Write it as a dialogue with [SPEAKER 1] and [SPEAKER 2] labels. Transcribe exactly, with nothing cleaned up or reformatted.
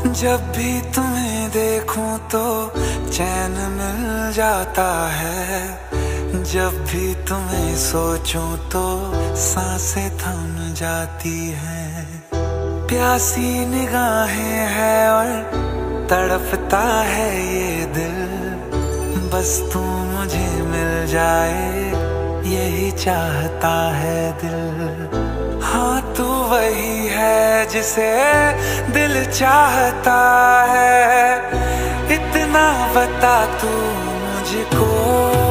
[SPEAKER 1] जब भी तुम्हें देखूं तो चैन मिल जाता है, जब भी तुम्हें सोचूं तो सांसें थम जाती हैं। प्यासी निगाहें हैं और तड़पता है ये दिल, बस तू मुझे मिल जाए यही चाहता है दिल। हाँ तू वही है जिसे दिल चाहता है, इतना बता तू मुझको।